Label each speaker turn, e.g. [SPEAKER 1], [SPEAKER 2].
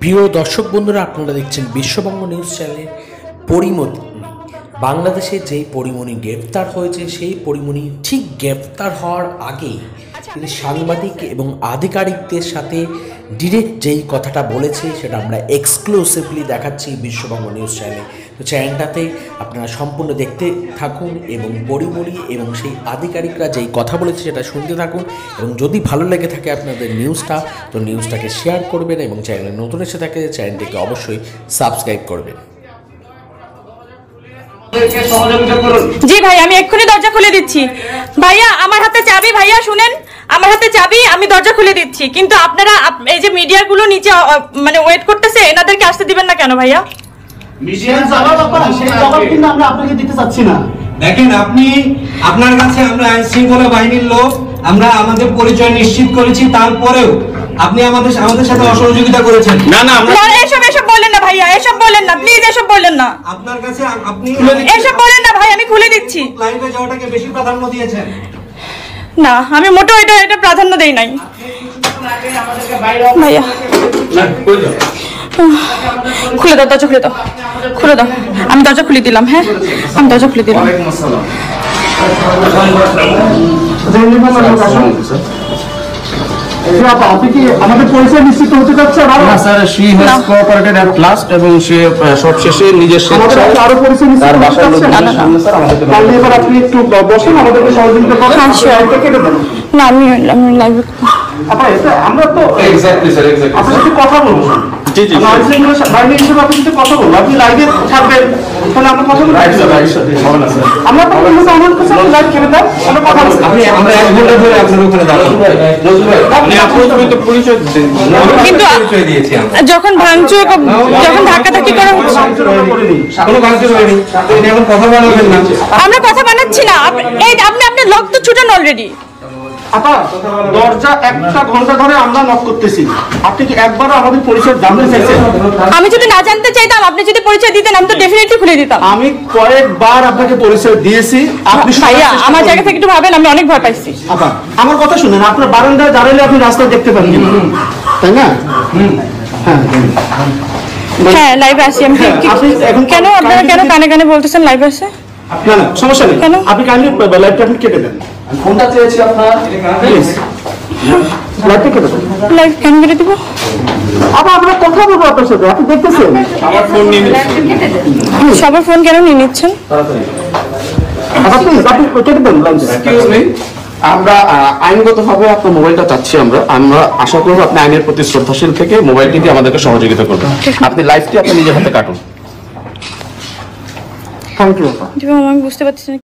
[SPEAKER 1] প্রিয় দর্শক বন্ধুরা, আপনারা দেখছেন বিশ্ববঙ্গ নিউজ চ্যানেলের পরিমণি। বাংলাদেশে যেই পরিমণি গ্রেপ্তার হয়েছে, সেই পরিমণি ঠিক গ্রেপ্তার হওয়ার আগেই তিনি সাংবাদিক এবং আধিকারিকদের সাথে ডিরেক্ট যেই কথাটা বলেছে, সেটা আমরা এক্সক্লুসিভলি দেখাচ্ছি বিশ্ববঙ্গ নিউজ চ্যানেলে। তো চ্যানেলটাতে আপনারা সম্পূর্ণ দেখতে থাকুন এবং পরিমণি এবং সেই আধিকারিকরা যেই কথা বলেছে সেটা শুনতে থাকুন। এবং যদি ভালো লেগে থাকে আপনাদের নিউজটা, তো নিউজটাকে শেয়ার করবেন এবং চ্যানেলে নতুন এসে থাকে চ্যানেলটিকে অবশ্যই সাবস্ক্রাইব করবেন।
[SPEAKER 2] জি ভাই, আমি এক্ষুনি দরজা খুলে দিচ্ছি। ভাইয়া আমার হাতে চাবি, ভাইয়া শুনেন, আমার হাতে চাবি, আমি দরজা খুলে দিচ্ছি। কিন্তু আপনারা এই যে মিডিয়া গুলো নিচে মানে ওয়েট করতেছে, এনাদেরকে আসতে দিবেন না কেন ভাইয়া?
[SPEAKER 3] মিডিয়ার জবাব আপনারা সেই জবাব কিন্তু আমরা আপনাকে দিতে চাচ্ছি না।
[SPEAKER 4] দেখেন, আপনি আপনার কাছে আমরা আইন শৃঙ্খলা বাহিনীর লোক, আমরা আমাদের পরিচয় নিশ্চিত করেছি, তারপরেও আপনি আমাদের সাথে অসহযোগিতা করেছেন। না না,
[SPEAKER 2] এসব বলেন না ভাইয়া, এসব বলেন না প্লিজ, এসব বলেন না।
[SPEAKER 4] আপনার কাছে আপনি
[SPEAKER 2] এসব বলেন না ভাই, আমি খুলে দিচ্ছি।
[SPEAKER 4] লাইভে যাওয়াটাকে বেশি প্রাধান্য দিয়েছেন।
[SPEAKER 2] না, আমি মোটেও এটা প্রাধান্য দেই নাই ভাইয়া। খুলে দাও, দরজা খুলে দাও, খুলে দাও। আমি দরজা খুলে দিলাম। হ্যাঁ, আমি দরজা খুলে দিলাম।
[SPEAKER 3] আপনি কি আমাদের পরিচয় নিশ্চিত হতে চাচ্ছেন?
[SPEAKER 5] না sir, she has cooperated at last এবং সে সবশেষে নিজের স্বেচ্ছায়
[SPEAKER 3] আরো পরিচয় নিশ্চিত
[SPEAKER 5] তার বাসার লোক স্যার আমাদেরকে
[SPEAKER 3] তাহলে এবার আপনি একটু বসেন, আমাদেরকে সহযোগিতা করেন। কেটে দেন
[SPEAKER 2] না, আমি লাইভে
[SPEAKER 3] আপা, এটা আমরা তো
[SPEAKER 5] এক্স্যাক্টলি স্যার, এক্স্যাক্টলি
[SPEAKER 3] আপনার সাথে কথা বলবো।
[SPEAKER 5] জি জি
[SPEAKER 3] বাইরে হিসেবে আপনার সাথে কথা বলবো। আপনি লাইভে থাকবেন, তাহলে আমরা কথা বলবো।
[SPEAKER 5] রাইট স্যার, রাইট স্যার, হবে না স্যার।
[SPEAKER 3] আমরা তো আমার কাছে লাইভ কেটে দেন, আমরা কথা বলবো।
[SPEAKER 4] আমরা 1 ঘন্টা ধরে আপনার ওখানে দাঁড়াবো।
[SPEAKER 5] আপনি আপনার তো পরিচয় দেন।
[SPEAKER 2] কিন্তু
[SPEAKER 4] পরিচয় দিয়েছি আমরা।
[SPEAKER 2] যখন ভাঙচুর, যখন ধাক্কাধাক্কি করা হচ্ছে,
[SPEAKER 4] কোনো ভাঙচুর হয়নি। আপনি এখন কথা বলবেন না।
[SPEAKER 2] আমরা কথা বানাচ্ছি না। এই আপনি আপনার লক তো ছুটান অলরেডি।
[SPEAKER 3] আপা, দরজা 1 ঘন্টা ধরে আমরা নক করতেছি, আপনি কি একবারও আমাদের পরিচয় জানতে চাইছেন?
[SPEAKER 2] আমি যদি না জানতে চাইতাম, আপনি যদি পরিচয় দিতেন, আমি তো ডেফিনেটলি খুলে দিতাম।
[SPEAKER 3] আমি কয়েকবার আপনাকে পরিচয় দিয়েছি, আপনি
[SPEAKER 2] ভাইয়া আমার জায়গা থেকে একটু ভাবেন, আমি অনেক ভয় পাইছি।
[SPEAKER 3] আপা, আমার কথা শুনেন, আপনার বারান্দায় দাঁড়ালে আপনি রাস্তা দেখতে পারেন, তাই না?
[SPEAKER 2] হ্যাঁ, লাইভে আসি আমি। কেন আপনারা কেন কানে কানে বলতেছেন লাইভে আসে?
[SPEAKER 3] না না, সমস্যা নেই।
[SPEAKER 2] কেন?
[SPEAKER 3] আপনি কাইন্ডলি লাইভটা আপনি কেটে দেন।
[SPEAKER 5] কোনটা চেয়েছি আপনার?
[SPEAKER 3] প্লিজ লাইভটা কেটে দেন।
[SPEAKER 2] লাইভ কেন কেটে দিব?
[SPEAKER 3] আপা, আমরা কথা বলবো আপনার সাথে, আপনি দেখতেছেন।
[SPEAKER 5] আমার ফোন নিয়ে
[SPEAKER 2] সবার ফোন কেন নিয়ে নিচ্ছেন?
[SPEAKER 3] আপা প্লিজ আপনি কেটে দেন।
[SPEAKER 5] এক্সকিউজ মি, আমরা আইনগতভাবে আপনার মোবাইলটা চাচ্ছি। আমরা আশা করব আপনি আইনের প্রতি শ্রদ্ধাশীল থেকে মোবাইলটি দিয়ে আমাদেরকে সহযোগিতা করবেন। আপনি লাইভটি আপনি নিজের হাতে কাটুন।
[SPEAKER 3] Thank you.
[SPEAKER 2] আমি বুঝতে পারছি না।